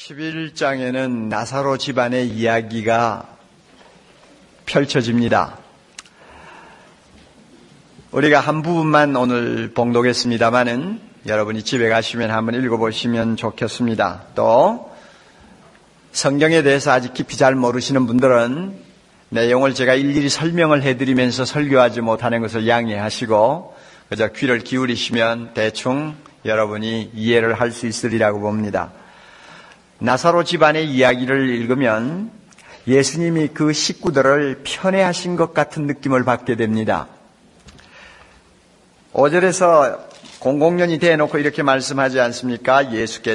11장에는 나사로 집안의 이야기가 펼쳐집니다. 우리가 한 부분만 오늘 봉독했습니다마는 여러분이 집에 가시면 한번 읽어보시면 좋겠습니다. 또 성경에 대해서 아직 깊이 잘 모르시는 분들은 내용을 제가 일일이 설명을 해드리면서 설교하지 못하는 것을 양해하시고 그저 귀를 기울이시면 대충 여러분이 이해를 할 수 있으리라고 봅니다. 나사로 집안의 이야기를 읽으면 예수님이 그 식구들을 편애하신 것 같은 느낌을 받게 됩니다. 5절에서 공공연히 대놓고 이렇게 말씀하지 않습니까?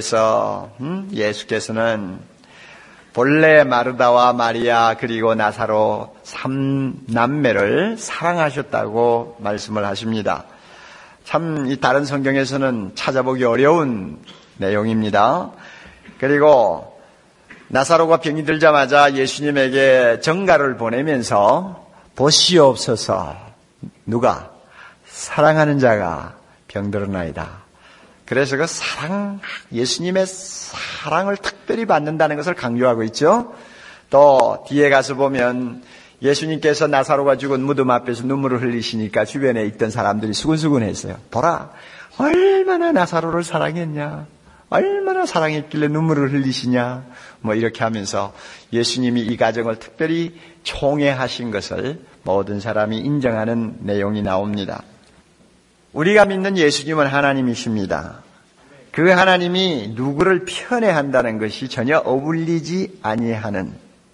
예수께서는 본래 마르다와 마리아 그리고 나사로 3남매를 사랑하셨다고 말씀을 하십니다. 참 이 다른 성경에서는 찾아보기 어려운 내용입니다. 그리고 나사로가 병이 들자마자 예수님에게 전가를 보내면서 보시옵소서 누가? 사랑하는 자가 병들었나이다. 그래서 그 예수님의 사랑을 특별히 받는다는 것을 강조하고 있죠. 또 뒤에 가서 보면 예수님께서 나사로가 죽은 무덤 앞에서 눈물을 흘리시니까 주변에 있던 사람들이 수근수근했어요. 보라, 얼마나 나사로를 사랑했냐. 얼마나 사랑했길래 눈물을 흘리시냐. 이렇게 하면서 예수님이 이 가정을 특별히 총애하신 것을 모든 사람이 인정하는 내용이 나옵니다. 우리가 믿는 예수님은 하나님이십니다. 그 하나님이 누구를 편애한다는 것이 전혀 어울리지 아니하는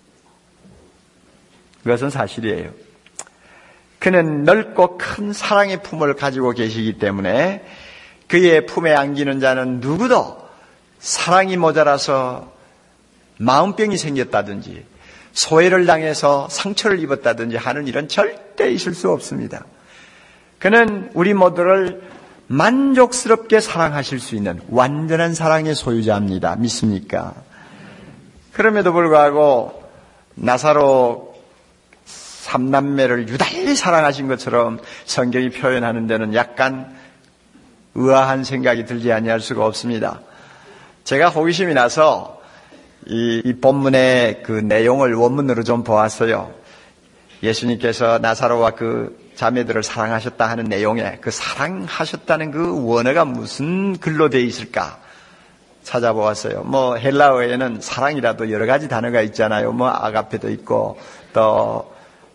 그것은 사실이에요. 그는 넓고 큰 사랑의 품을 가지고 계시기 때문에 그의 품에 안기는 자는 누구도 사랑이 모자라서 마음병이 생겼다든지 소외를 당해서 상처를 입었다든지 하는 일은 절대 있을 수 없습니다. 그는 우리 모두를 만족스럽게 사랑하실 수 있는 완전한 사랑의 소유자입니다. 믿습니까? 그럼에도 불구하고 나사로 3남매를 유달리 사랑하신 것처럼 성경이 표현하는 데는 약간 의아한 생각이 들지 아니할 수가 없습니다. 제가 호기심이 나서 이 본문의 그 내용을 원문으로 좀 보았어요. 예수님께서 나사로와 그 자매들을 사랑하셨다 하는 내용에 그 사랑하셨다는 그 원어가 무슨 글로 되어 있을까 찾아보았어요. 헬라어에는 사랑이라도 여러 가지 단어가 있잖아요. 아가페도 있고 또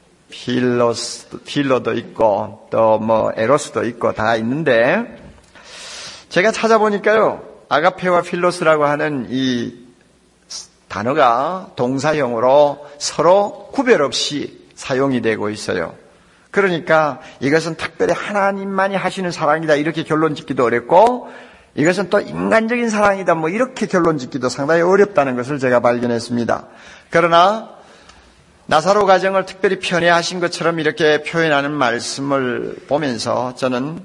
필로도 있고 또 에로스도 있고 다 있는데 제가 찾아보니까요. 아가페와 필로스라고 하는 이 단어가 동사형으로 서로 구별 없이 사용이 되고 있어요. 그러니까 이것은 특별히 하나님만이 하시는 사랑이다 이렇게 결론 짓기도 어렵고 이것은 또 인간적인 사랑이다 이렇게 결론 짓기도 상당히 어렵다는 것을 제가 발견했습니다. 그러나 나사로 가정을 특별히 편애하신 것처럼 이렇게 표현하는 말씀을 보면서 저는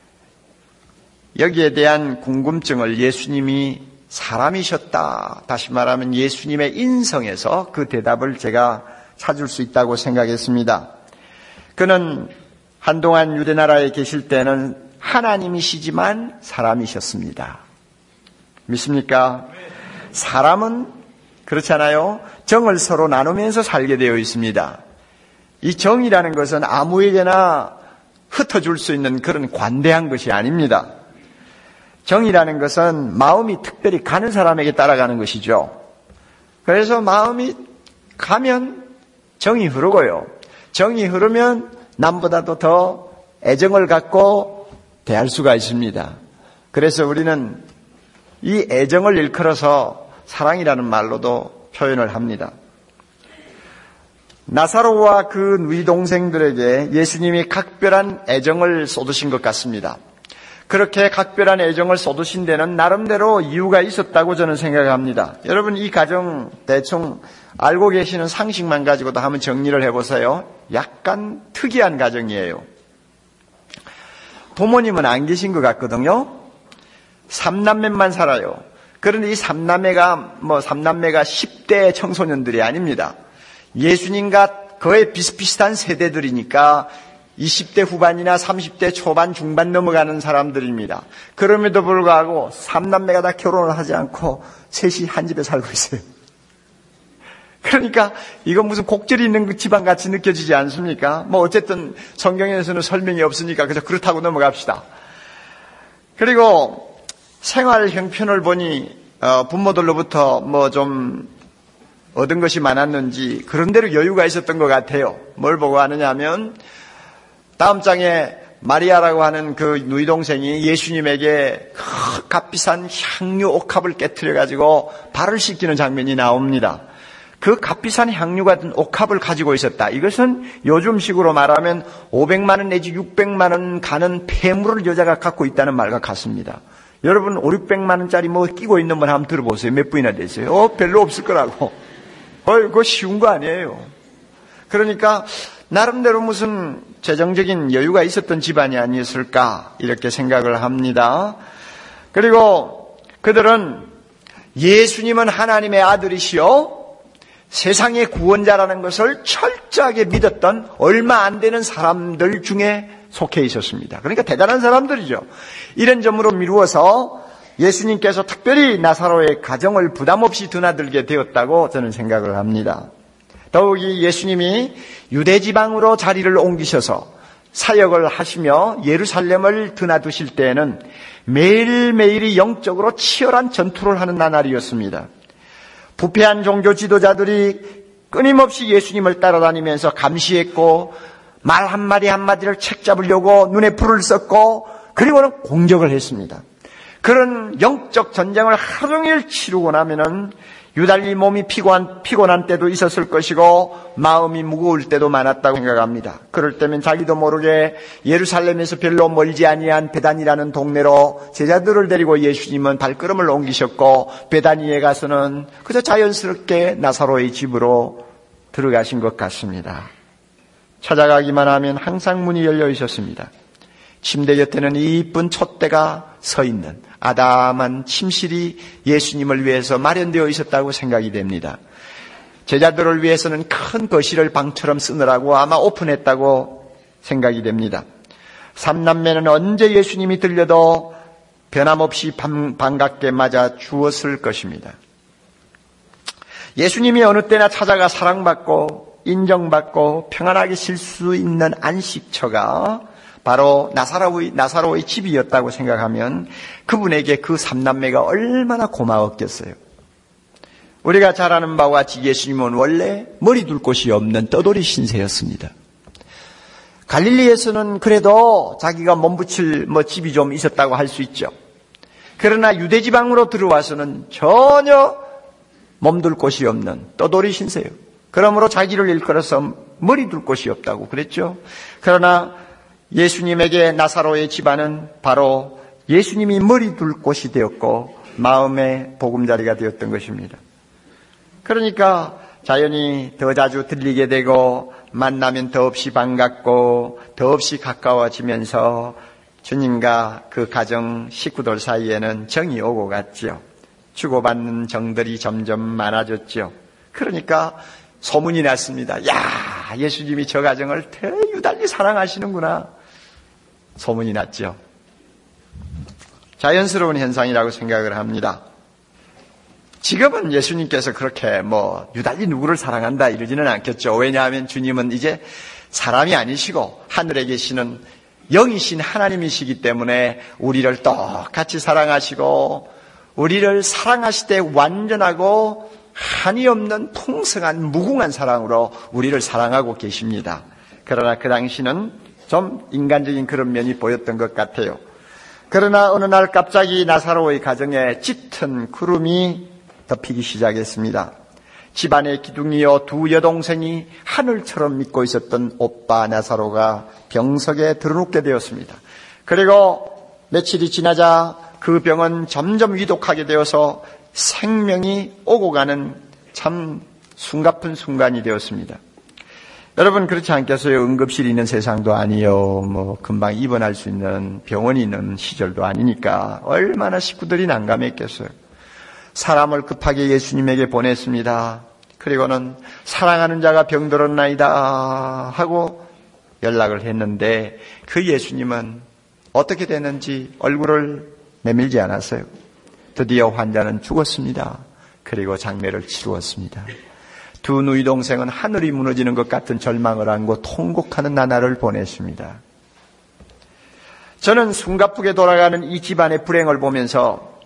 여기에 대한 궁금증을 예수님이 사람이셨다. 다시 말하면 예수님의 인성에서 그 대답을 제가 찾을 수 있다고 생각했습니다. 그는 한동안 유대나라에 계실 때는 하나님이시지만 사람이셨습니다. 믿습니까? 사람은 그렇잖아요. 정을 서로 나누면서 살게 되어 있습니다. 이 정이라는 것은 아무에게나 흩어줄 수 있는 그런 관대한 것이 아닙니다. 정이라는 것은 마음이 특별히 가는 사람에게 따라가는 것이죠. 그래서 마음이 가면 정이 흐르고요. 정이 흐르면 남보다도 더 애정을 갖고 대할 수가 있습니다. 그래서 우리는 이 애정을 일컬어서 사랑이라는 말로도 표현을 합니다. 나사로와 그 누이 동생들에게 예수님이 각별한 애정을 쏟으신 것 같습니다. 그렇게 각별한 애정을 쏟으신 데는 나름대로 이유가 있었다고 저는 생각합니다. 여러분 이 가정 대충 알고 계시는 상식만 가지고도 한번 정리를 해보세요. 약간 특이한 가정이에요. 부모님은 안 계신 것 같거든요. 3남매만 살아요. 그런데 이 3남매가 10대 청소년들이 아닙니다. 예수님과 거의 비슷비슷한 세대들이니까 20대 후반이나 30대 초반 중반 넘어가는 사람들입니다. 그럼에도 불구하고 3남매가 다 결혼을 하지 않고 셋이 한 집에 살고 있어요. 그러니까 이건 무슨 곡절이 있는 그 집안 같이 느껴지지 않습니까? 뭐 어쨌든 성경에서는 설명이 없으니까 그저 그렇다고 넘어갑시다. 그리고 생활 형편을 보니 부모들로부터 뭐 좀 얻은 것이 많았는지 그런 대로 여유가 있었던 것 같아요. 뭘 보고 하느냐 하면 다음 장에 마리아라고 하는 그 누이 동생이 예수님에게 값비싼 향유 옥합을 깨트려가지고 발을 씻기는 장면이 나옵니다. 그 값비싼 향유 같은 옥합을 가지고 있었다. 이것은 요즘식으로 말하면 500만 원 내지 600만 원 가는 폐물을 여자가 갖고 있다는 말과 같습니다. 여러분 5, 600만 원짜리 뭐 끼고 있는 분 한번 들어보세요. 몇 분이나 되세요? 별로 없을 거라고. 그거 쉬운 거 아니에요. 그러니까 나름대로 무슨 재정적인 여유가 있었던 집안이 아니었을까 이렇게 생각을 합니다. 그리고 그들은 예수님은 하나님의 아들이시요 세상의 구원자라는 것을 철저하게 믿었던 얼마 안 되는 사람들 중에 속해 있었습니다. 그러니까 대단한 사람들이죠. 이런 점으로 미루어서 예수님께서 특별히 나사로의 가정을 부담 없이 드나들게 되었다고 저는 생각을 합니다. 더욱이 예수님이 유대 지방으로 자리를 옮기셔서 사역을 하시며 예루살렘을 드나드실 때에는 매일매일이 영적으로 치열한 전투를 하는 나날이었습니다. 부패한 종교 지도자들이 끊임없이 예수님을 따라다니면서 감시했고 말 한마디 한마디를 책잡으려고 눈에 불을 썼고 그리고는 공격을 했습니다. 그런 영적 전쟁을 하루 종일 치르고 나면은 유달리 몸이 피곤한 때도 있었을 것이고 마음이 무거울 때도 많았다고 생각합니다. 그럴 때면 자기도 모르게 예루살렘에서 별로 멀지 아니한 베단이라는 동네로 제자들을 데리고 예수님은 발걸음을 옮기셨고 베다니에 가서는 그저 자연스럽게 나사로의 집으로 들어가신 것 같습니다. 찾아가기만 하면 항상 문이 열려 있었습니다. 침대 곁에는 이쁜 촛대가 서 있는 아담한 침실이 예수님을 위해서 마련되어 있었다고 생각이 됩니다. 제자들을 위해서는 큰 거실을 방처럼 쓰느라고 아마 오픈했다고 생각이 됩니다. 삼남매는 언제 예수님이 들려도 변함없이 반갑게 맞아 주었을 것입니다. 예수님이 어느 때나 찾아가 사랑받고 인정받고 평안하게 쉴 수 있는 안식처가 바로 나사로의 집이었다고 생각하면 그분에게 그 삼남매가 얼마나 고마웠겠어요. 우리가 잘 아는 바와 같이 예수님은 원래 머리 둘 곳이 없는 떠돌이 신세였습니다. 갈릴리에서는 그래도 자기가 몸붙일 집이 좀 있었다고 할 수 있죠. 그러나 유대지방으로 들어와서는 전혀 몸둘 곳이 없는 떠돌이 신세요. 그러므로 자기를 일컬어서 머리 둘 곳이 없다고 그랬죠. 그러나 예수님에게 나사로의 집안은 바로 예수님이 머리 둘 곳이 되었고 마음의 보금자리가 되었던 것입니다. 그러니까 자연히 더 자주 들리게 되고 만나면 더없이 반갑고 더없이 가까워지면서 주님과 그 가정 식구들 사이에는 정이 오고 갔죠. 주고받는 정들이 점점 많아졌죠. 그러니까 소문이 났습니다. 야, 예수님이 저 가정을 유달리 사랑하시는구나. 소문이 났죠. 자연스러운 현상이라고 생각을 합니다. 지금은 예수님께서 그렇게 유달리 누구를 사랑한다 이러지는 않겠죠. 왜냐하면 주님은 이제 사람이 아니시고 하늘에 계시는 영이신 하나님이시기 때문에 우리를 똑같이 사랑하시고 우리를 사랑하실 때 완전하고 한이 없는 풍성한 무궁한 사랑으로 우리를 사랑하고 계십니다. 그러나 그 당시는 좀 인간적인 그런 면이 보였던 것 같아요. 그러나 어느 날 갑자기 나사로의 가정에 짙은 구름이 덮이기 시작했습니다. 집안의 기둥이요 두 여동생이 하늘처럼 믿고 있었던 오빠 나사로가 병석에 들어눕게 되었습니다. 그리고 며칠이 지나자 그 병은 점점 위독하게 되어서 생명이 오고 가는 참 숨가쁜 순간이 되었습니다. 여러분 그렇지 않겠어요? 응급실이 있는 세상도 아니요. 금방 입원할 수 있는 병원이 있는 시절도 아니니까 얼마나 식구들이 난감했겠어요. 사람을 급하게 예수님에게 보냈습니다. 그리고는 사랑하는 자가 병들었나이다 하고 연락을 했는데 그 예수님은 어떻게 됐는지 얼굴을 내밀지 않았어요. 드디어 환자는 죽었습니다. 그리고 장례를 치루었습니다. 두 누이 동생은 하늘이 무너지는 것 같은 절망을 안고 통곡하는 나날을 보냈습니다. 저는 숨가쁘게 돌아가는 이 집안의 불행을 보면서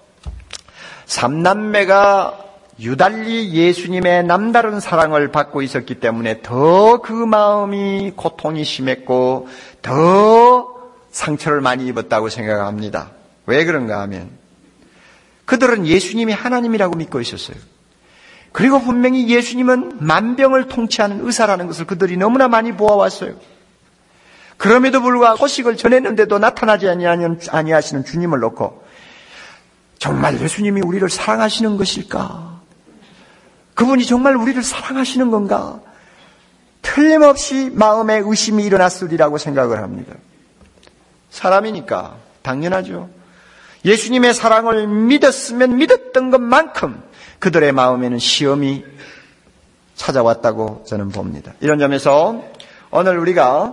삼남매가 유달리 예수님의 남다른 사랑을 받고 있었기 때문에 더 그 마음이 고통이 심했고 더 상처를 많이 입었다고 생각합니다. 왜 그런가 하면 그들은 예수님이 하나님이라고 믿고 있었어요. 그리고 분명히 예수님은 만병을 통치하는 의사라는 것을 그들이 너무나 많이 보아왔어요. 그럼에도 불구하고 소식을 전했는데도 나타나지 아니하시는 주님을 놓고 정말 예수님이 우리를 사랑하시는 것일까? 그분이 정말 우리를 사랑하시는 건가? 틀림없이 마음에 의심이 일어났으리라고 생각을 합니다. 사람이니까 당연하죠. 예수님의 사랑을 믿었으면 믿었던 것만큼 그들의 마음에는 시험이 찾아왔다고 저는 봅니다. 이런 점에서 오늘 우리가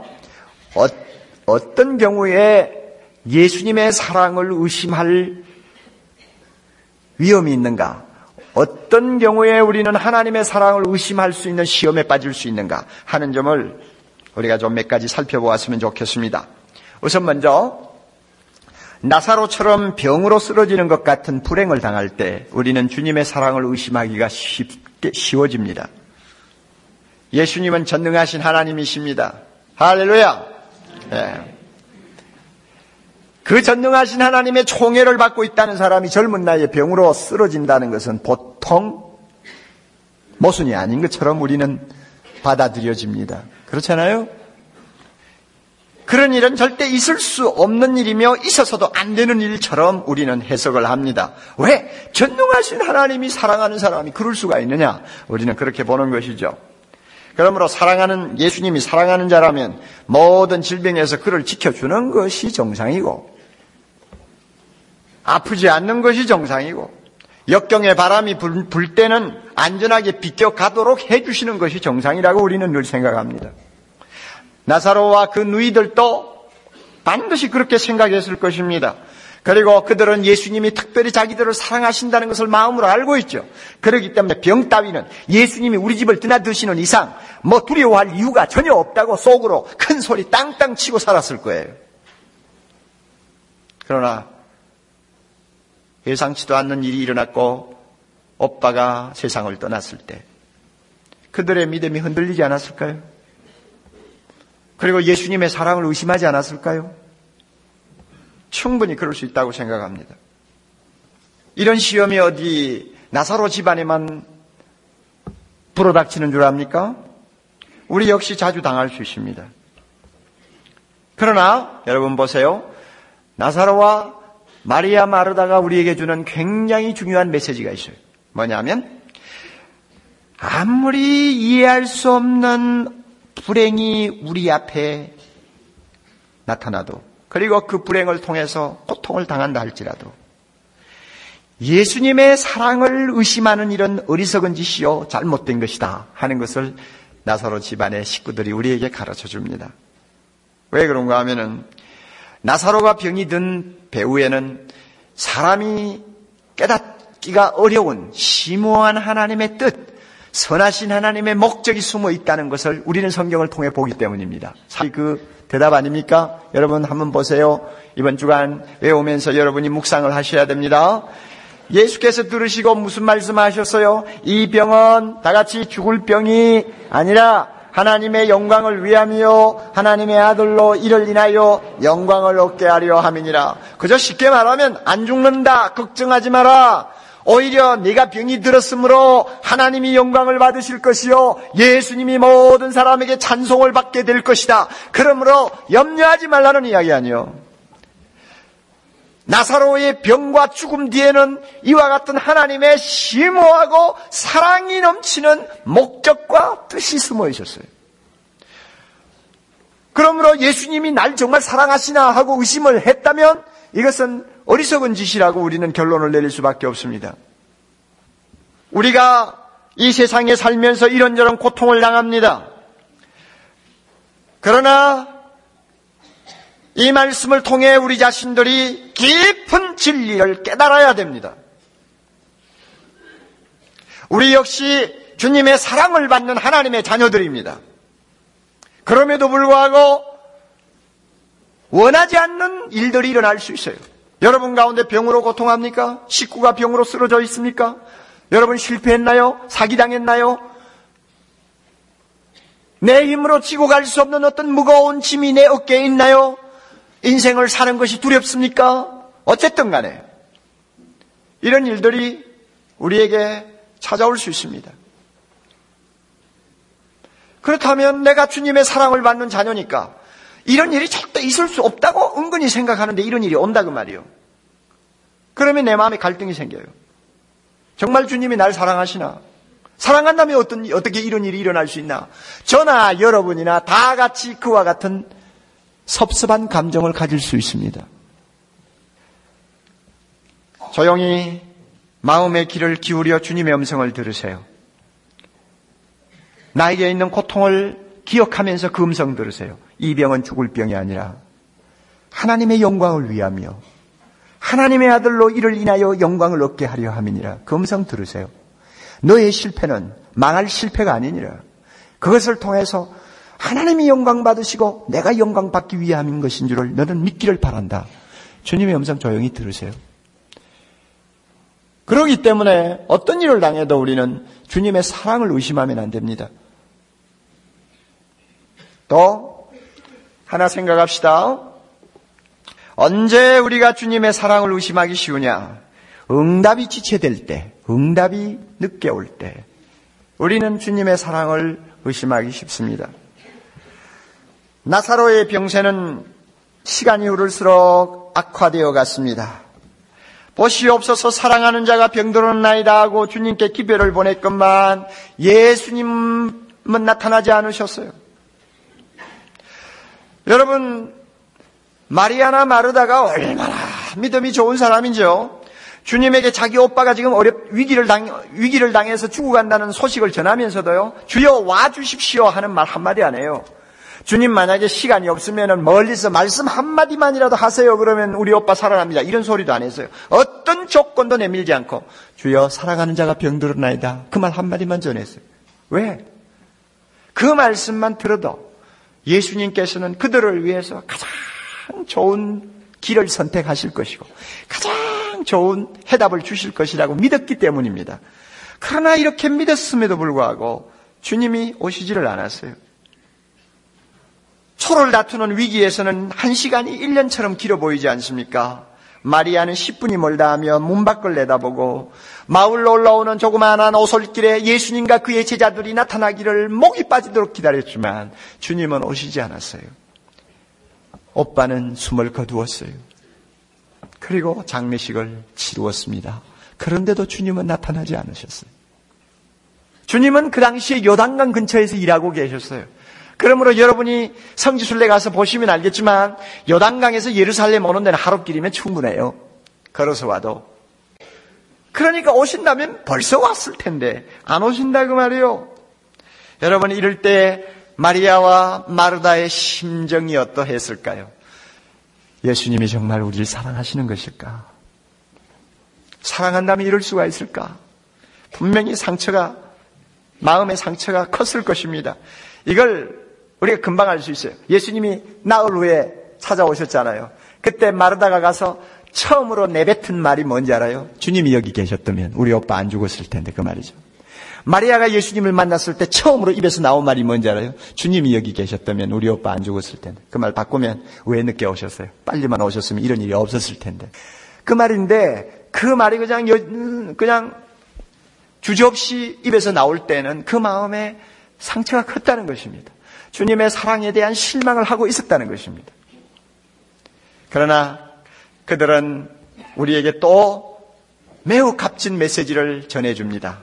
어떤 경우에 예수님의 사랑을 의심할 위험이 있는가? 어떤 경우에 우리는 하나님의 사랑을 의심할 수 있는 시험에 빠질 수 있는가 하는 점을 우리가 좀 몇 가지 살펴보았으면 좋겠습니다. 우선 먼저 나사로처럼 병으로 쓰러지는 것 같은 불행을 당할 때 우리는 주님의 사랑을 의심하기가 쉬워집니다. 예수님은 전능하신 하나님이십니다. 할렐루야. 네. 그 전능하신 하나님의 총애를 받고 있다는 사람이 젊은 나이에 병으로 쓰러진다는 것은 보통 모순이 아닌 것처럼 우리는 받아들여집니다. 그렇잖아요? 그런 일은 절대 있을 수 없는 일이며 있어서도 안 되는 일처럼 우리는 해석을 합니다. 왜? 전능하신 하나님이 사랑하는 사람이 그럴 수가 있느냐? 우리는 그렇게 보는 것이죠. 그러므로 사랑하는 예수님이 사랑하는 자라면 모든 질병에서 그를 지켜주는 것이 정상이고 아프지 않는 것이 정상이고 역경의 바람이 불 때는 안전하게 비껴가도록 해주시는 것이 정상이라고 우리는 늘 생각합니다. 나사로와 그 누이들도 반드시 그렇게 생각했을 것입니다. 그리고 그들은 예수님이 특별히 자기들을 사랑하신다는 것을 마음으로 알고 있죠. 그렇기 때문에 병 따위는 예수님이 우리 집을 드나드시는 이상 뭐 두려워할 이유가 전혀 없다고 속으로 큰 소리 땅땅 치고 살았을 거예요. 그러나 예상치도 않는 일이 일어났고 오빠가 세상을 떠났을 때 그들의 믿음이 흔들리지 않았을까요? 그리고 예수님의 사랑을 의심하지 않았을까요? 충분히 그럴 수 있다고 생각합니다. 이런 시험이 어디 나사로 집안에만 불어닥치는 줄 압니까? 우리 역시 자주 당할 수 있습니다. 그러나 여러분 보세요. 나사로와 마리아 마르다가 우리에게 주는 굉장히 중요한 메시지가 있어요. 뭐냐면 아무리 이해할 수 없는 불행이 우리 앞에 나타나도 그리고 그 불행을 통해서 고통을 당한다 할지라도 예수님의 사랑을 의심하는 일은 어리석은 짓이요 잘못된 것이다 하는 것을 나사로 집안의 식구들이 우리에게 가르쳐 줍니다. 왜 그런가 하면은 나사로가 병이 든 배후에는 사람이 깨닫기가 어려운 심오한 하나님의 뜻, 선하신 하나님의 목적이 숨어 있다는 것을 우리는 성경을 통해 보기 때문입니다. 그 대답 아닙니까? 여러분 한번 보세요. 이번 주간 외우면서 여러분이 묵상을 하셔야 됩니다. 예수께서 들으시고 무슨 말씀하셨어요? 이 병은 다 같이 죽을 병이 아니라 하나님의 영광을 위함이요 하나님의 아들로 이를 인하여 영광을 얻게 하려 함이니라. 그저 쉽게 말하면 안 죽는다 걱정하지 마라. 오히려 네가 병이 들었으므로 하나님이 영광을 받으실 것이요 예수님이 모든 사람에게 찬송을 받게 될 것이다. 그러므로 염려하지 말라는 이야기 아니요. 나사로의 병과 죽음 뒤에는 이와 같은 하나님의 심오하고 사랑이 넘치는 목적과 뜻이 숨어 있었어요. 그러므로 예수님이 날 정말 사랑하시나 하고 의심을 했다면 이것은 어리석은 짓이라고 우리는 결론을 내릴 수밖에 없습니다. 우리가 이 세상에 살면서 이런저런 고통을 당합니다. 그러나 이 말씀을 통해 우리 자신들이 깊은 진리를 깨달아야 됩니다. 우리 역시 주님의 사랑을 받는 하나님의 자녀들입니다. 그럼에도 불구하고 원하지 않는 일들이 일어날 수 있어요. 여러분 가운데 병으로 고통합니까? 식구가 병으로 쓰러져 있습니까? 여러분 실패했나요? 사기당했나요? 내 힘으로 지고 갈 수 없는 어떤 무거운 짐이 내 어깨에 있나요? 인생을 사는 것이 두렵습니까? 어쨌든 간에 이런 일들이 우리에게 찾아올 수 있습니다. 그렇다면 내가 주님의 사랑을 받는 자녀니까 이런 일이 절대 있을 수 없다고 은근히 생각하는데 이런 일이 온다 그 말이에요. 그러면 내 마음에 갈등이 생겨요. 정말 주님이 날 사랑하시나? 사랑한다면 어떻게 이런 일이 일어날 수 있나? 저나 여러분이나 다 같이 그와 같은 섭섭한 감정을 가질 수 있습니다. 조용히 마음의 귀를 기울여 주님의 음성을 들으세요. 나에게 있는 고통을 기억하면서 그 음성 들으세요. 이 병은 죽을 병이 아니라 하나님의 영광을 위하며 하나님의 아들로 이를 인하여 영광을 얻게 하려 함이니라. 그 음성 들으세요. 너의 실패는 망할 실패가 아니니라. 그것을 통해서 하나님이 영광 받으시고 내가 영광 받기 위함인 것인 줄을 너는 믿기를 바란다. 주님의 음성 조용히 들으세요. 그렇기 때문에 어떤 일을 당해도 우리는 주님의 사랑을 의심하면 안 됩니다. 또 하나 생각합시다. 언제 우리가 주님의 사랑을 의심하기 쉬우냐? 응답이 지체될 때, 응답이 늦게 올 때 우리는 주님의 사랑을 의심하기 쉽습니다. 나사로의 병세는 시간이 흐를수록 악화되어 갔습니다. 보시옵소서 사랑하는 자가 병들었나이다 하고 주님께 기별을 보냈건만 예수님은 나타나지 않으셨어요. 여러분, 마리아나 마르다가 얼마나 믿음이 좋은 사람인지요. 주님에게 자기 오빠가 지금 위기를 당해서 죽어간다는 소식을 전하면서도요, 주여 와주십시오 하는 말 한마디 안 해요. 주님 만약에 시간이 없으면 멀리서 말씀 한마디만이라도 하세요. 그러면 우리 오빠 살아납니다. 이런 소리도 안 했어요. 어떤 조건도 내밀지 않고 주여 사랑하는 자가 병들었나이다. 그 말 한마디만 전했어요. 왜? 그 말씀만 들어도 예수님께서는 그들을 위해서 가장 좋은 길을 선택하실 것이고 가장 좋은 해답을 주실 것이라고 믿었기 때문입니다. 그러나 이렇게 믿었음에도 불구하고 주님이 오시지를 않았어요. 초를 다투는 위기에서는 1시간이 1년처럼 길어 보이지 않습니까? 마리아는 10분이 멀다 하며 문 밖을 내다보고 마을로 올라오는 조그마한 오솔길에 예수님과 그의 제자들이 나타나기를 목이 빠지도록 기다렸지만 주님은 오시지 않았어요. 오빠는 숨을 거두었어요. 그리고 장례식을 치루었습니다. 그런데도 주님은 나타나지 않으셨어요. 주님은 그 당시에 요단강 근처에서 일하고 계셨어요. 그러므로 여러분이 성지순례 가서 보시면 알겠지만 요단강에서 예루살렘 오는 데는 하루길이면 충분해요. 걸어서 와도. 그러니까 오신다면 벌써 왔을 텐데 안 오신다 그 말이에요. 여러분 이럴 때 마리아와 마르다의 심정이 어떠했을까요? 예수님이 정말 우리를 사랑하시는 것일까? 사랑한다면 이럴 수가 있을까? 분명히 마음의 상처가 컸을 것입니다. 이걸 우리가 금방 알 수 있어요. 예수님이 나흘 후에 찾아오셨잖아요. 그때 마르다가 가서 처음으로 내뱉은 말이 뭔지 알아요? 주님이 여기 계셨다면 우리 오빠 안 죽었을 텐데 그 말이죠. 마리아가 예수님을 만났을 때 처음으로 입에서 나온 말이 뭔지 알아요? 주님이 여기 계셨다면 우리 오빠 안 죽었을 텐데. 그 말 바꾸면 왜 늦게 오셨어요? 빨리만 오셨으면 이런 일이 없었을 텐데. 그 말인데 그 말이 그냥 주저없이 입에서 나올 때는 그 마음에 상처가 컸다는 것입니다. 주님의 사랑에 대한 실망을 하고 있었다는 것입니다. 그러나 그들은 우리에게 또 매우 값진 메시지를 전해줍니다.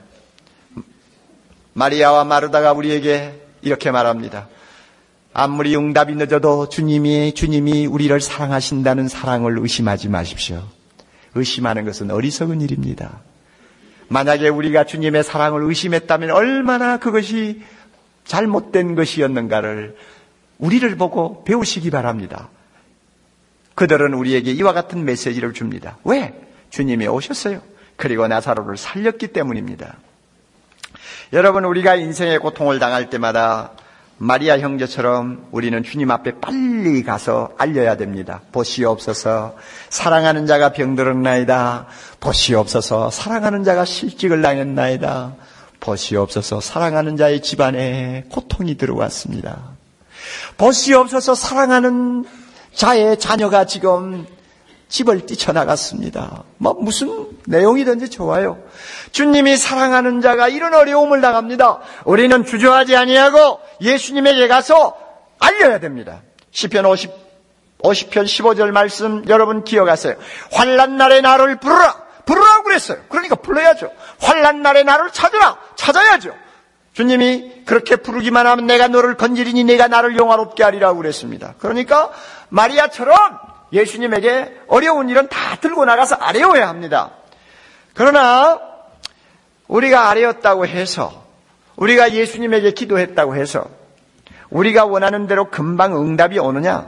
마리아와 마르다가 우리에게 이렇게 말합니다. 아무리 응답이 늦어도 주님이 우리를 사랑하신다는 사랑을 의심하지 마십시오. 의심하는 것은 어리석은 일입니다. 만약에 우리가 주님의 사랑을 의심했다면 얼마나 그것이 잘못된 것이었는가를 우리를 보고 배우시기 바랍니다. 그들은 우리에게 이와 같은 메시지를 줍니다. 왜? 주님이 오셨어요. 그리고 나사로를 살렸기 때문입니다. 여러분, 우리가 인생의 고통을 당할 때마다 마리아 형제처럼 우리는 주님 앞에 빨리 가서 알려야 됩니다. 보시옵소서, 사랑하는 자가 병들었나이다. 보시옵소서, 사랑하는 자가 실직을 당했나이다. 보시옵소서, 사랑하는 자의 집안에 고통이 들어왔습니다. 보시옵소서, 사랑하는 자의 자녀가 지금 집을 뛰쳐나갔습니다. 무슨 내용이든지 좋아요. 주님이 사랑하는 자가 이런 어려움을 당합니다. 우리는 주저하지 아니하고 예수님에게 가서 알려야 됩니다. 시편 50편 15절 말씀 여러분 기억하세요. 환난 날에 나를 부르라고 그랬어요. 그러니까 불러야죠. 환난 날에 나를 찾아야죠. 주님이 그렇게 부르기만 하면 내가 너를 건지리니 내가 나를 영화롭게 하리라고 그랬습니다. 그러니까 마리아처럼 예수님에게 어려운 일은 다 들고 나가서 아뢰어야 합니다. 그러나 우리가 아뢰었다고 해서, 우리가 예수님에게 기도했다고 해서 우리가 원하는 대로 금방 응답이 오느냐?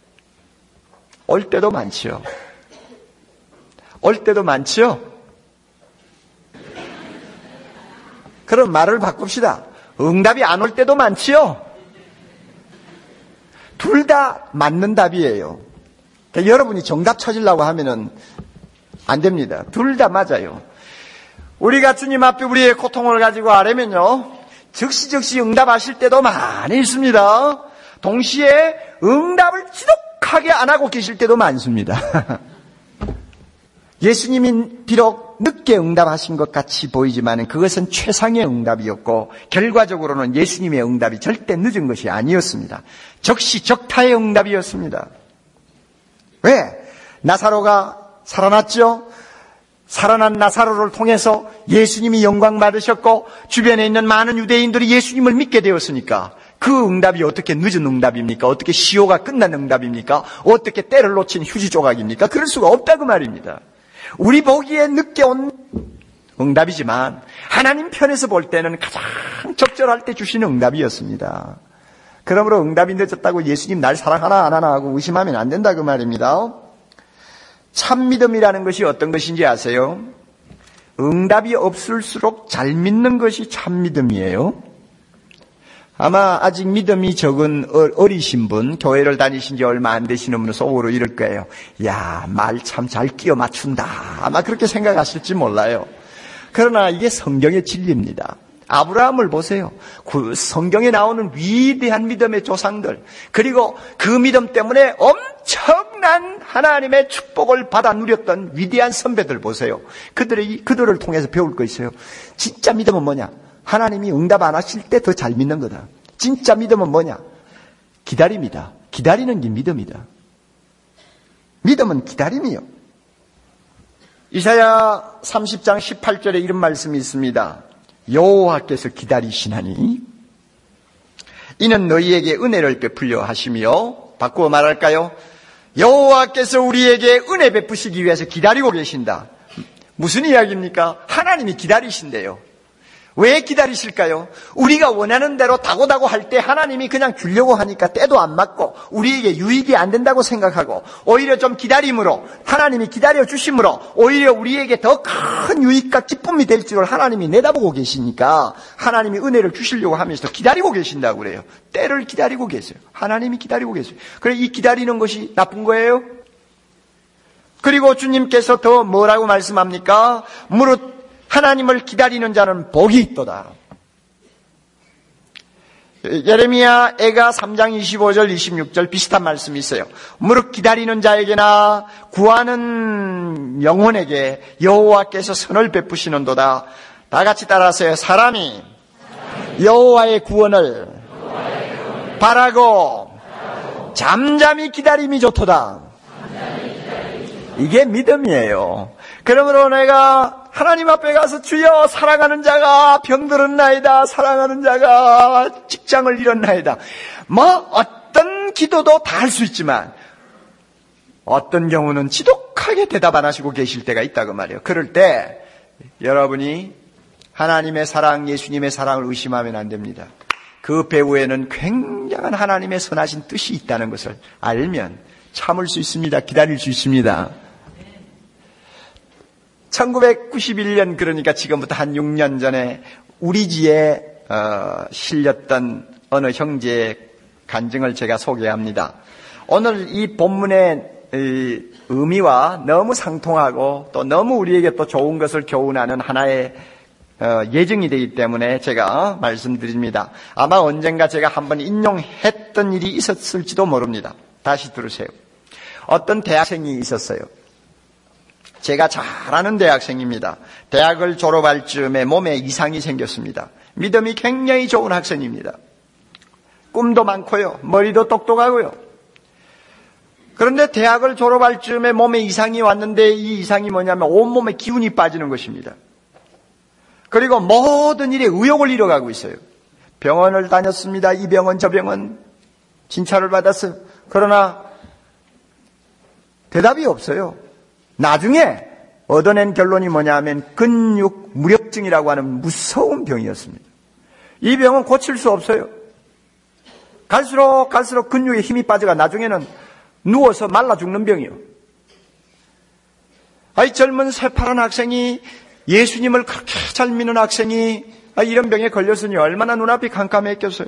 올 때도 많지요. 올 때도 많지요. 그럼 말을 바꿉시다. 응답이 안 올 때도 많지요. 둘 다 맞는 답이에요. 그러니까 여러분이 정답 찾으려고 하면은 안 됩니다. 둘 다 맞아요. 우리가 주님 앞에 우리의 고통을 가지고 아뢰면요, 즉시 응답하실 때도 많이 있습니다. 동시에 응답을 지독하게 안 하고 계실 때도 많습니다. 예수님이 비록 늦게 응답하신 것 같이 보이지만 그것은 최상의 응답이었고, 결과적으로는 예수님의 응답이 절대 늦은 것이 아니었습니다. 적시적타의 응답이었습니다. 왜? 나사로가 살아났죠? 살아난 나사로를 통해서 예수님이 영광 받으셨고 주변에 있는 많은 유대인들이 예수님을 믿게 되었으니까 그 응답이 어떻게 늦은 응답입니까? 어떻게 시효가 끝난 응답입니까? 어떻게 때를 놓친 휴지 조각입니까? 그럴 수가 없다고 말입니다. 우리 보기에 늦게 온 응답이지만 하나님 편에서 볼 때는 가장 적절할 때 주시는 응답이었습니다. 그러므로 응답이 늦었다고 예수님 날 사랑하나 안 하나 하고 의심하면 안 된다 그 말입니다. 참 믿음이라는 것이 어떤 것인지 아세요? 응답이 없을수록 잘 믿는 것이 참 믿음이에요. 아마 아직 믿음이 적은 어리신 분, 교회를 다니신 지 얼마 안 되시는 분은 속으로 이럴 거예요. 야, 말 참 잘 끼워 맞춘다. 아마 그렇게 생각하실지 몰라요. 그러나 이게 성경의 진리입니다. 아브라함을 보세요. 그 성경에 나오는 위대한 믿음의 조상들, 그리고 그 믿음 때문에 엄청난 하나님의 축복을 받아 누렸던 위대한 선배들 보세요. 그들을 통해서 배울 거 있어요. 진짜 믿음은 뭐냐? 하나님이 응답 안 하실 때 더 잘 믿는 거다. 진짜 믿음은 뭐냐? 기다림이다. 기다리는 게 믿음이다. 믿음은 기다림이요. 이사야 30장 18절에 이런 말씀이 있습니다. 여호와께서 기다리시나니 이는 너희에게 은혜를 베풀려 하시며, 바꾸어 말할까요? 여호와께서 우리에게 은혜 베푸시기 위해서 기다리고 계신다. 무슨 이야기입니까? 하나님이 기다리신대요. 왜 기다리실까요? 우리가 원하는 대로 다고다고 할 때 하나님이 그냥 주려고 하니까 때도 안 맞고 우리에게 유익이 안 된다고 생각하고, 오히려 좀 기다림으로, 하나님이 기다려주심으로 오히려 우리에게 더 큰 유익과 기쁨이 될 줄을 하나님이 내다보고 계시니까 하나님이 은혜를 주시려고 하면서 기다리고 계신다고 그래요. 때를 기다리고 계세요. 하나님이 기다리고 계세요. 그래, 이 기다리는 것이 나쁜 거예요? 그리고 주님께서 더 뭐라고 말씀합니까? 무릇 하나님을 기다리는 자는 복이 있도다. 예레미야 애가 3장 25절 26절 비슷한 말씀이 있어요. 무릇 기다리는 자에게나 구하는 영혼에게 여호와께서 선을 베푸시는도다. 다 같이 따라하세요. 사람이 여호와의 구원을 바라고 잠잠히 기다림이 좋도다. 이게 믿음이에요. 그러므로 내가 하나님 앞에 가서 주여, 사랑하는 자가 병들었나이다, 사랑하는 자가 직장을 잃었나이다, 어떤 기도도 다 할 수 있지만 어떤 경우는 지독하게 대답 안 하시고 계실 때가 있다고 말이에요. 그럴 때 여러분이 하나님의 사랑, 예수님의 사랑을 의심하면 안 됩니다. 그 배후에는 굉장한 하나님의 선하신 뜻이 있다는 것을 알면 참을 수 있습니다. 기다릴 수 있습니다. 1991년, 그러니까 지금부터 한 6년 전에 우리 집에 실렸던 어느 형제의 간증을 제가 소개합니다. 오늘 이 본문의 의미와 너무 상통하고 또 너무 우리에게 또 좋은 것을 교훈하는 하나의 예정이 되기 때문에 제가 말씀드립니다. 아마 언젠가 제가 한번 인용했던 일이 있었을지도 모릅니다. 다시 들으세요. 어떤 대학생이 있었어요. 제가 잘 아는 대학생입니다. 대학을 졸업할 즈음에 몸에 이상이 생겼습니다. 믿음이 굉장히 좋은 학생입니다. 꿈도 많고요. 머리도 똑똑하고요. 그런데 대학을 졸업할 즈음에 몸에 이상이 왔는데 이 이상이 뭐냐면 온몸에 기운이 빠지는 것입니다. 그리고 모든 일에 의욕을 잃어가고 있어요. 병원을 다녔습니다. 이 병원 저 병원 진찰을 받았어요. 그러나 대답이 없어요. 나중에 얻어낸 결론이 뭐냐면 근육 무력증이라고 하는 무서운 병이었습니다. 이 병은 고칠 수 없어요. 갈수록 근육에 힘이 빠져가 나중에는 누워서 말라 죽는 병이요. 이 젊은 새파란 학생이, 예수님을 그렇게 잘 믿는 학생이 이런 병에 걸렸으니 얼마나 눈앞이 캄캄했겠어요.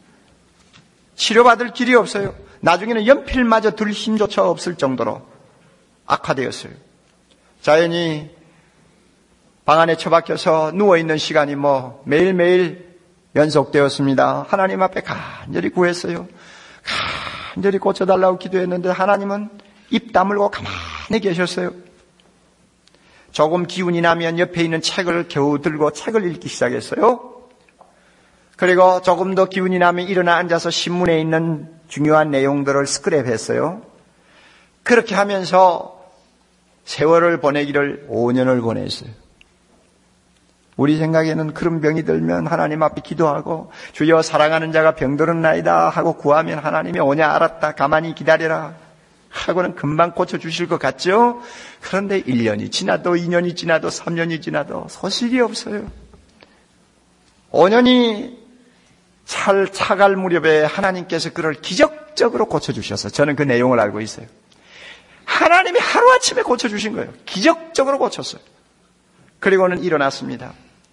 치료받을 길이 없어요. 나중에는 연필마저 들 힘조차 없을 정도로 악화되었어요. 자연히 방 안에 처박혀서 누워있는 시간이 매일매일 연속되었습니다. 하나님 앞에 간절히 구했어요. 간절히 고쳐달라고 기도했는데 하나님은 입 다물고 가만히 계셨어요. 조금 기운이 나면 옆에 있는 책을 겨우 들고 책을 읽기 시작했어요. 그리고 조금 더 기운이 나면 일어나 앉아서 신문에 있는 중요한 내용들을 스크랩했어요. 그렇게 하면서 세월을 보내기를 5년을 보냈어요. 우리 생각에는 그런 병이 들면 하나님 앞에 기도하고 주여 사랑하는 자가 병들었나이다 하고 구하면 하나님이 오냐 알았다 가만히 기다려라 하고는 금방 고쳐주실 것 같죠? 그런데 1년이 지나도 2년이 지나도 3년이 지나도 소식이 없어요. 5년이 잘 차갈 무렵에 하나님께서 그를 기적적으로 고쳐주셔서 저는 그 내용을 알고 있어요. 하나님이 하루아침에 고쳐주신 거예요. 기적적으로 고쳤어요. 그리고는 일어났습니다.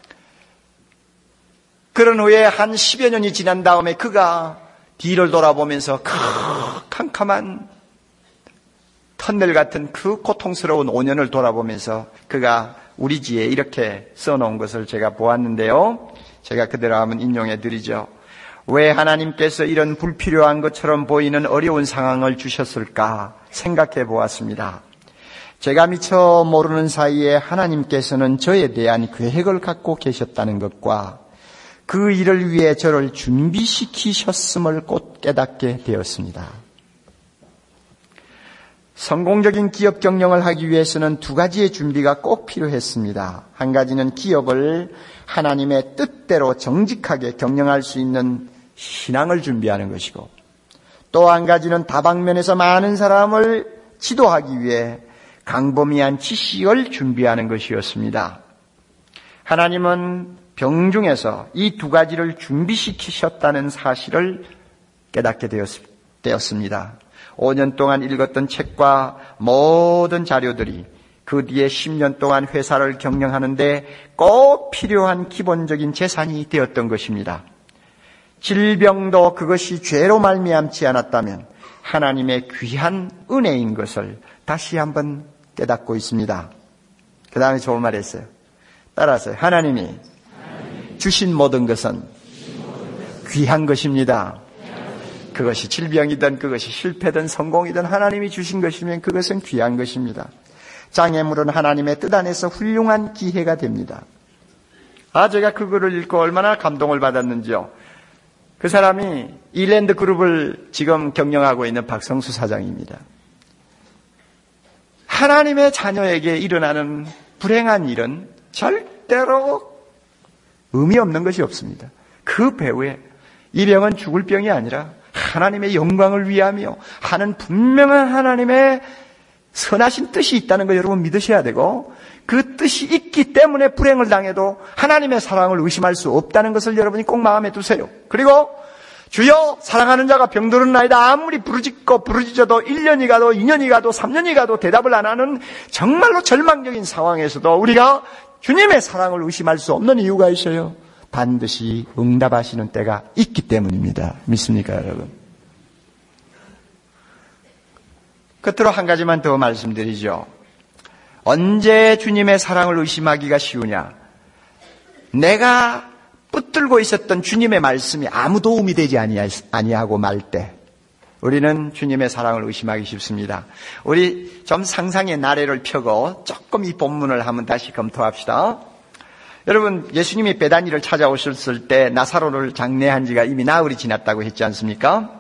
그런 후에 한 10여 년이 지난 다음에 그가 뒤를 돌아보면서 그 캄캄한 터널 같은 그 고통스러운 5년을 돌아보면서 그가 우리 지에 이렇게 써놓은 것을 제가 보았는데요. 제가 그대로 한번 인용해 드리죠. 왜 하나님께서 이런 불필요한 것처럼 보이는 어려운 상황을 주셨을까 생각해 보았습니다. 제가 미처 모르는 사이에 하나님께서는 저에 대한 계획을 갖고 계셨다는 것과 그 일을 위해 저를 준비시키셨음을 곧 깨닫게 되었습니다. 성공적인 기업 경영을 하기 위해서는 두 가지의 준비가 꼭 필요했습니다. 한 가지는 기업을 하나님의 뜻대로 정직하게 경영할 수 있는 신앙을 준비하는 것이고, 또 한 가지는 다방면에서 많은 사람을 지도하기 위해 강범위한 지식을 준비하는 것이었습니다. 하나님은 병중에서 이 두 가지를 준비시키셨다는 사실을 깨닫게 되었습니다. 5년 동안 읽었던 책과 모든 자료들이 그 뒤에 10년 동안 회사를 경영하는데 꼭 필요한 기본적인 재산이 되었던 것입니다. 질병도 그것이 죄로 말미암지 않았다면 하나님의 귀한 은혜인 것을 다시 한번 깨닫고 있습니다. 그 다음에 좋은 말 했어요. 따라서요. 하나님이 주신 모든 것은 귀한 것입니다. 그것이 질병이든 그것이 실패든 성공이든 하나님이 주신 것이면 그것은 귀한 것입니다. 장애물은 하나님의 뜻 안에서 훌륭한 기회가 됩니다. 제가 그 글을 읽고 얼마나 감동을 받았는지요. 그 사람이 이랜드 그룹을 지금 경영하고 있는 박성수 사장입니다. 하나님의 자녀에게 일어나는 불행한 일은 절대로 의미 없는 것이 없습니다. 그 배후에 이 병은 죽을 병이 아니라 하나님의 영광을 위하며 하는 분명한 하나님의 선하신 뜻이 있다는 걸 여러분 믿으셔야 되고, 그 뜻이 있기 때문에 불행을 당해도 하나님의 사랑을 의심할 수 없다는 것을 여러분이 꼭 마음에 두세요. 그리고 주여 사랑하는 자가 병들었나이다. 아무리 부르짖어도 1년이 가도 2년이 가도 3년이 가도 대답을 안 하는 정말로 절망적인 상황에서도 우리가 주님의 사랑을 의심할 수 없는 이유가 있어요. 반드시 응답하시는 때가 있기 때문입니다. 믿습니까, 여러분? 끝으로 한 가지만 더 말씀드리죠. 언제 주님의 사랑을 의심하기가 쉬우냐? 내가 붙들고 있었던 주님의 말씀이 아무 도움이 되지 아니하고 말 때 우리는 주님의 사랑을 의심하기 쉽습니다. 우리 좀 상상의 나래를 펴고 조금 이 본문을 한번 다시 검토합시다. 여러분, 예수님이 베다니를 찾아오셨을 때 나사로를 장례한 지가 이미 나흘이 지났다고 했지 않습니까?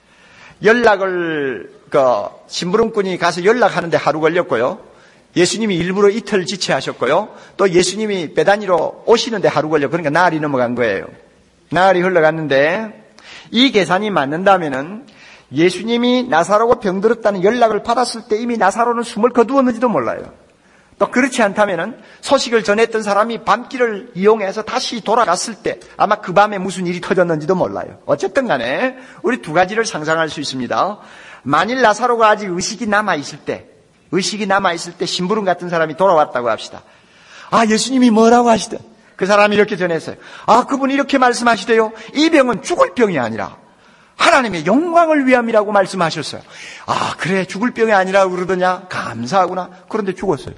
연락을 심부름꾼이 가서 연락하는데 하루 걸렸고요. 예수님이 일부러 이틀 지체하셨고요. 또 예수님이 베다니로 오시는데 하루 걸려. 그러니까 나흘이 넘어간 거예요. 나흘이 흘러갔는데 이 계산이 맞는다면은 예수님이 나사로가 병들었다는 연락을 받았을 때 이미 나사로는 숨을 거두었는지도 몰라요. 또 그렇지 않다면은 소식을 전했던 사람이 밤길을 이용해서 다시 돌아갔을 때 아마 그 밤에 무슨 일이 터졌는지도 몰라요. 어쨌든 간에 우리 두 가지를 상상할 수 있습니다. 만일 나사로가 아직 의식이 남아있을 때 심부름 같은 사람이 돌아왔다고 합시다. 아, 예수님이 뭐라고 하시든 그 사람이 이렇게 전했어요. 아, 그분이 이렇게 말씀하시대요. 이 병은 죽을 병이 아니라 하나님의 영광을 위함이라고 말씀하셨어요. 아, 그래, 죽을 병이 아니라 그러더냐? 감사하구나. 그런데 죽었어요.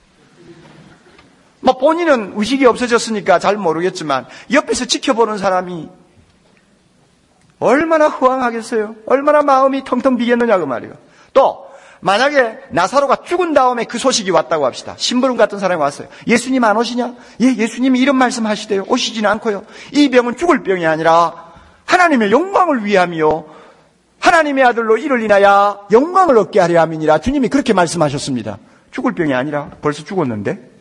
본인은 의식이 없어졌으니까 잘 모르겠지만 옆에서 지켜보는 사람이 얼마나 허황하겠어요? 얼마나 마음이 텅텅 비겠느냐 그 말이에요. 또 만약에 나사로가 죽은 다음에 그 소식이 왔다고 합시다. 심부름 같은 사람이 왔어요. 예수님 안 오시냐? 예, 예수님이 이런 말씀하시대요. 오시지는 않고요. 이 병은 죽을 병이 아니라 하나님의 영광을 위함이요 하나님의 아들로 이를 인하여 영광을 얻게 하려 함이니라. 주님이 그렇게 말씀하셨습니다. 죽을 병이 아니라 벌써 죽었는데?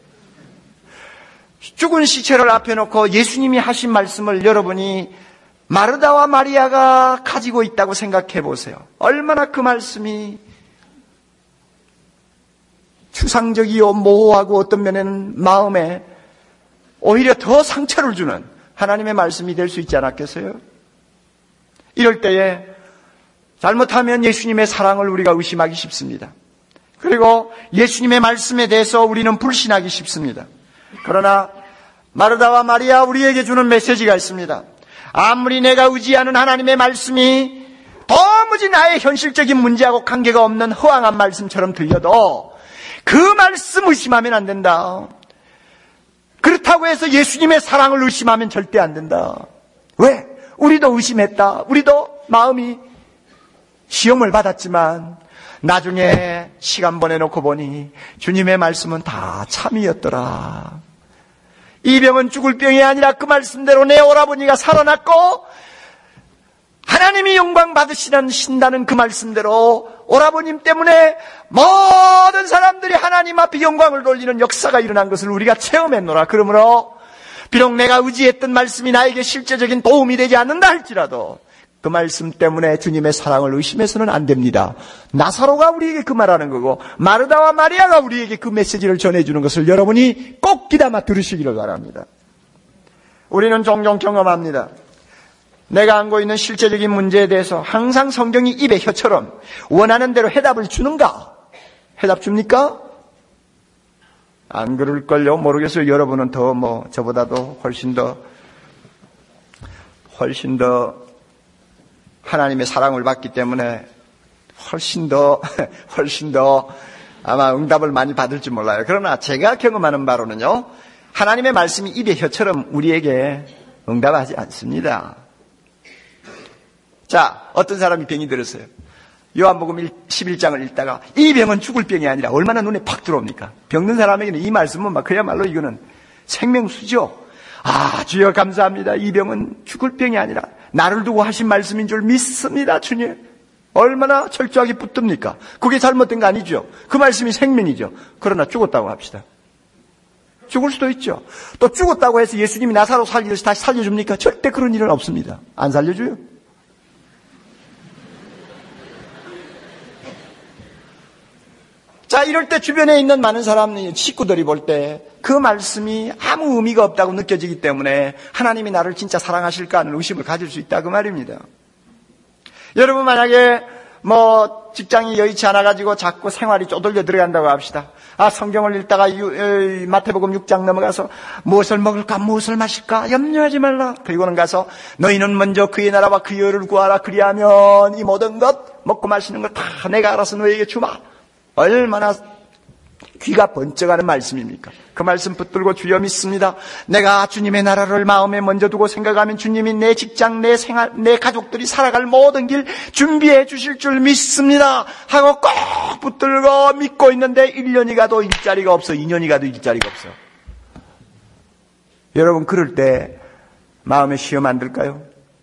죽은 시체를 앞에 놓고 예수님이 하신 말씀을 여러분이 마르다와 마리아가 가지고 있다고 생각해 보세요. 얼마나 그 말씀이 추상적이요 모호하고 어떤 면에는 마음에 오히려 더 상처를 주는 하나님의 말씀이 될 수 있지 않았겠어요? 이럴 때에 잘못하면 예수님의 사랑을 우리가 의심하기 쉽습니다. 그리고 예수님의 말씀에 대해서 우리는 불신하기 쉽습니다. 그러나 마르다와 마리아 우리에게 주는 메시지가 있습니다. 아무리 내가 의지하는 하나님의 말씀이 도무지 나의 현실적인 문제하고 관계가 없는 허황한 말씀처럼 들려도 그 말씀 의심하면 안 된다. 그렇다고 해서 예수님의 사랑을 의심하면 절대 안 된다. 왜? 우리도 의심했다. 우리도 마음이 시험을 받았지만 나중에 시간 보내놓고 보니 주님의 말씀은 다 참이었더라. 이 병은 죽을 병이 아니라 그 말씀대로 내 오라버니가 살아났고 하나님이 영광 받으신다는 그 말씀대로 오라버님 때문에 모든 사람들이 하나님 앞에 영광을 돌리는 역사가 일어난 것을 우리가 체험했노라. 그러므로 비록 내가 의지했던 말씀이 나에게 실제적인 도움이 되지 않는다 할지라도 그 말씀 때문에 주님의 사랑을 의심해서는 안 됩니다. 나사로가 우리에게 그 말하는 거고 마르다와 마리아가 우리에게 그 메시지를 전해주는 것을 여러분이 꼭 귀담아 들으시기를 바랍니다. 우리는 종종 경험합니다. 내가 안고 있는 실제적인 문제에 대해서 항상 성경이 입에 혀처럼 원하는 대로 해답을 주는가? 해답 줍니까? 안 그럴걸요? 모르겠어요. 여러분은 더 저보다도 훨씬 더 하나님의 사랑을 받기 때문에 훨씬 더 아마 응답을 많이 받을지 몰라요. 그러나 제가 경험하는 바로는요, 하나님의 말씀이 입의 혀처럼 우리에게 응답하지 않습니다. 자, 어떤 사람이 병이 들었어요. 요한복음 11장을 읽다가 이 병은 죽을 병이 아니라 얼마나 눈에 팍 들어옵니까? 병든 사람에게는 이 말씀은 그야말로 이거는 생명수죠. 아, 주여 감사합니다. 이 병은 죽을 병이 아니라 나를 두고 하신 말씀인 줄 믿습니다, 주님. 얼마나 철저하게 붙듭니까? 그게 잘못된 거 아니죠. 그 말씀이 생명이죠. 그러나 죽었다고 합시다. 죽을 수도 있죠. 또 죽었다고 해서 예수님이 나사로 살리듯이 다시 살려줍니까? 절대 그런 일은 없습니다. 안 살려줘요. 자, 이럴 때 주변에 있는 많은 사람들이, 식구들이 볼 때 그 말씀이 아무 의미가 없다고 느껴지기 때문에 하나님이 나를 진짜 사랑하실까 하는 의심을 가질 수 있다 그 말입니다. 여러분 만약에 직장이 여의치 않아가지고 자꾸 생활이 쪼들려 들어간다고 합시다. 성경을 읽다가 마태복음 6장 넘어가서 무엇을 먹을까 무엇을 마실까 염려하지 말라. 그리고는 가서 너희는 먼저 그의 나라와 그의 의를 구하라. 그리하면 이 모든 것 먹고 마시는 걸 다 내가 알아서 너희에게 주마. 얼마나 귀가 번쩍하는 말씀입니까? 그 말씀 붙들고 주여 믿습니다. 내가 주님의 나라를 마음에 먼저 두고 생각하면 주님이 내 직장, 내 생활, 내 가족들이 살아갈 모든 길 준비해 주실 줄 믿습니다 하고 꼭 붙들고 믿고 있는데 1년이 가도 일자리가 없어. 2년이 가도 일자리가 없어. 여러분 그럴 때 마음에 시험 안 들까요?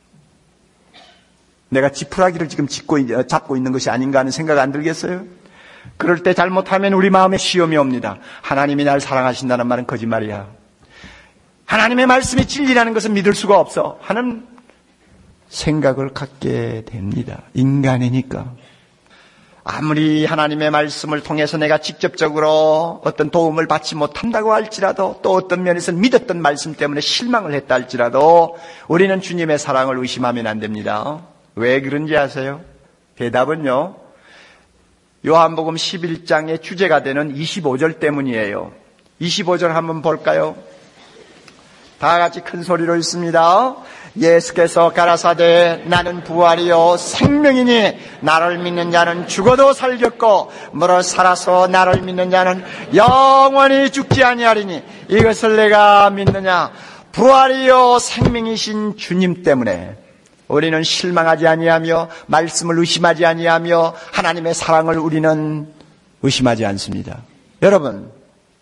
내가 지푸라기를 지금 잡고 있는 것이 아닌가 하는 생각 안 들겠어요? 그럴 때 잘못하면 우리 마음에 시험이 옵니다. 하나님이 날 사랑하신다는 말은 거짓말이야. 하나님의 말씀이 진리라는 것은 믿을 수가 없어 하는 생각을 갖게 됩니다. 인간이니까. 아무리 하나님의 말씀을 통해서 내가 직접적으로 어떤 도움을 받지 못한다고 할지라도, 또 어떤 면에서는 믿었던 말씀 때문에 실망을 했다 할지라도 우리는 주님의 사랑을 의심하면 안 됩니다. 왜 그런지 아세요? 대답은요, 요한복음 11장의 주제가 되는 25절 때문이에요. 25절 한번 볼까요? 다 같이 큰 소리로 읽습니다. 예수께서 가라사대 나는 부활이요 생명이니 나를 믿는 자는 죽어도 살겠고 무릇 살아서 나를 믿는 자는 영원히 죽지 아니하리니 이것을 내가 믿느냐. 부활이요 생명이신 주님 때문에 우리는 실망하지 아니하며 말씀을 의심하지 아니하며 하나님의 사랑을 우리는 의심하지 않습니다. 여러분,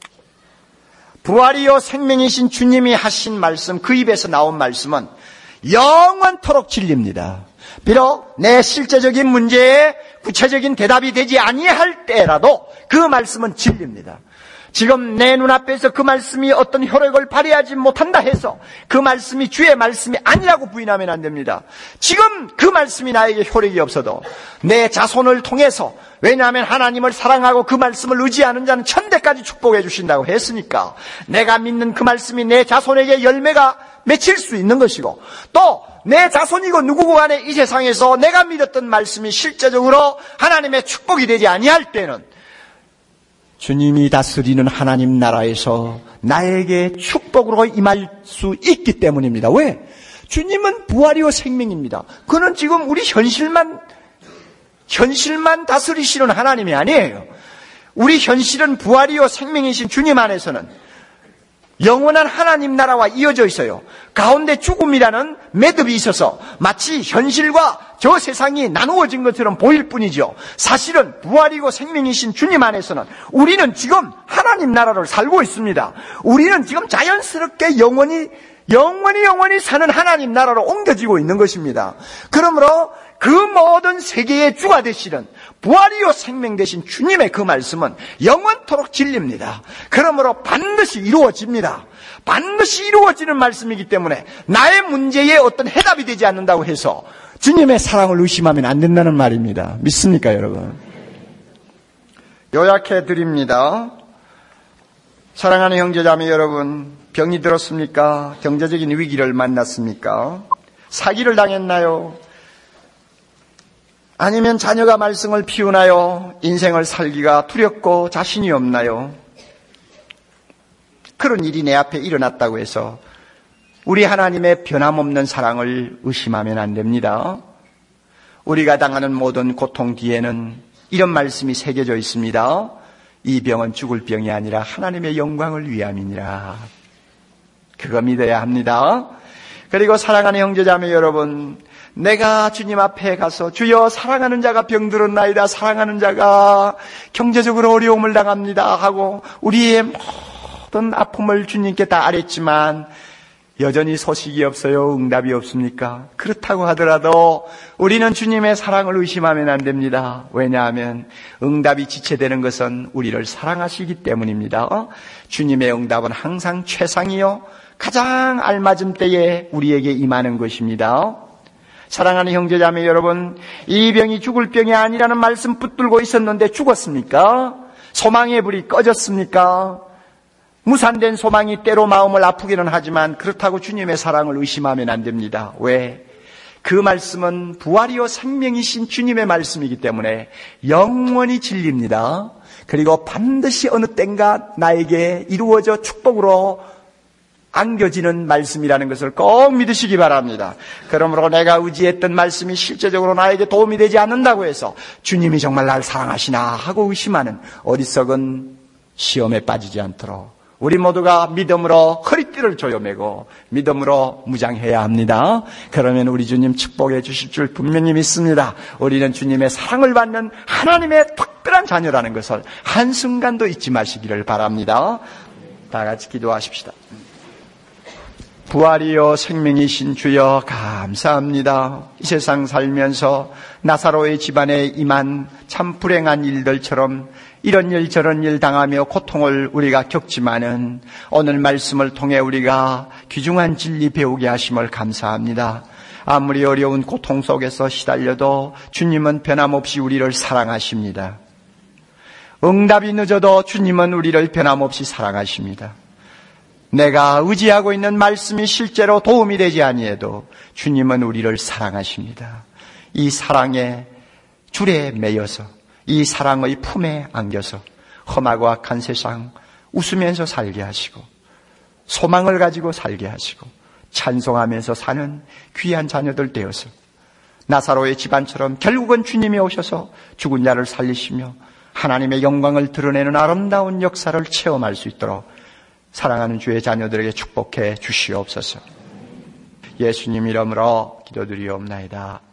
부활이요 생명이신 주님이 하신 말씀, 그 입에서 나온 말씀은 영원토록 진리입니다. 비록 내 실제적인 문제에 구체적인 대답이 되지 아니할 때라도 그 말씀은 진리입니다. 지금 내 눈앞에서 그 말씀이 어떤 효력을 발휘하지 못한다 해서 그 말씀이 주의 말씀이 아니라고 부인하면 안 됩니다. 지금 그 말씀이 나에게 효력이 없어도 내 자손을 통해서, 왜냐하면 하나님을 사랑하고 그 말씀을 의지하는 자는 천대까지 축복해 주신다고 했으니까 내가 믿는 그 말씀이 내 자손에게 열매가 맺힐 수 있는 것이고, 또 내 자손이고 누구고 간에 이 세상에서 내가 믿었던 말씀이 실제적으로 하나님의 축복이 되지 아니할 때는 주님이 다스리는 하나님 나라에서 나에게 축복으로 임할 수 있기 때문입니다. 왜? 주님은 부활이요 생명입니다. 그는 지금 우리 현실만 다스리시는 하나님이 아니에요. 우리 현실은 부활이요 생명이신 주님 안에서는 영원한 하나님 나라와 이어져 있어요. 가운데 죽음이라는 매듭이 있어서 마치 현실과 저 세상이 나누어진 것처럼 보일 뿐이죠. 사실은 부활이고 생명이신 주님 안에서는 우리는 지금 하나님 나라를 살고 있습니다. 우리는 지금 자연스럽게 영원히 사는 하나님 나라로 옮겨지고 있는 것입니다. 그러므로 그 모든 세계의 주가 되시는 부활이요 생명 되신 주님의 그 말씀은 영원토록 진리입니다. 그러므로 반드시 이루어집니다. 반드시 이루어지는 말씀이기 때문에 나의 문제에 어떤 해답이 되지 않는다고 해서 주님의 사랑을 의심하면 안 된다는 말입니다. 믿습니까, 여러분? 요약해 드립니다. 사랑하는 형제자매 여러분, 병이 들었습니까? 경제적인 위기를 만났습니까? 사기를 당했나요? 아니면 자녀가 말썽을 피우나요? 인생을 살기가 두렵고 자신이 없나요? 그런 일이 내 앞에 일어났다고 해서 우리 하나님의 변함없는 사랑을 의심하면 안 됩니다. 우리가 당하는 모든 고통 뒤에는 이런 말씀이 새겨져 있습니다. 이 병은 죽을 병이 아니라 하나님의 영광을 위함이니라. 그거 믿어야 합니다. 그리고 사랑하는 형제자매 여러분, 내가 주님 앞에 가서 주여 사랑하는 자가 병들었나이다, 사랑하는 자가 경제적으로 어려움을 당합니다 하고 우리의 모든 아픔을 주님께 다 아뢰지만 여전히 소식이 없어요. 응답이 없습니까? 그렇다고 하더라도 우리는 주님의 사랑을 의심하면 안 됩니다. 왜냐하면 응답이 지체되는 것은 우리를 사랑하시기 때문입니다. 주님의 응답은 항상 최상이요 가장 알맞은 때에 우리에게 임하는 것입니다. 사랑하는 형제자매 여러분, 이 병이 죽을 병이 아니라는 말씀 붙들고 있었는데 죽었습니까? 소망의 불이 꺼졌습니까? 무산된 소망이 때로 마음을 아프기는 하지만 그렇다고 주님의 사랑을 의심하면 안 됩니다. 왜? 그 말씀은 부활이요 생명이신 주님의 말씀이기 때문에 영원히 진리입니다. 그리고 반드시 어느 땐가 나에게 이루어져 축복으로 안겨지는 말씀이라는 것을 꼭 믿으시기 바랍니다. 그러므로 내가 의지했던 말씀이 실제적으로 나에게 도움이 되지 않는다고 해서 주님이 정말 날 사랑하시나 하고 의심하는 어리석은 시험에 빠지지 않도록 우리 모두가 믿음으로 허리띠를 조여매고 믿음으로 무장해야 합니다. 그러면 우리 주님 축복해 주실 줄 분명히 믿습니다. 우리는 주님의 사랑을 받는 하나님의 특별한 자녀라는 것을 한순간도 잊지 마시기를 바랍니다. 다 같이 기도하십시다. 부활이요 생명이신 주여 감사합니다. 이 세상 살면서 나사로의 집안에 임한 참 불행한 일들처럼 이런 일 저런 일 당하며 고통을 우리가 겪지만은 오늘 말씀을 통해 우리가 귀중한 진리 배우게 하심을 감사합니다. 아무리 어려운 고통 속에서 시달려도 주님은 변함없이 우리를 사랑하십니다. 응답이 늦어도 주님은 우리를 변함없이 사랑하십니다. 내가 의지하고 있는 말씀이 실제로 도움이 되지 아니해도 주님은 우리를 사랑하십니다. 이 사랑의 줄에 매여서 이 사랑의 품에 안겨서 험하고 악한 세상 웃으면서 살게 하시고 소망을 가지고 살게 하시고 찬송하면서 사는 귀한 자녀들 되어서 나사로의 집안처럼 결국은 주님이 오셔서 죽은 자를 살리시며 하나님의 영광을 드러내는 아름다운 역사를 체험할 수 있도록 사랑하는 주의 자녀들에게 축복해 주시옵소서. 예수님 이름으로 기도드리옵나이다.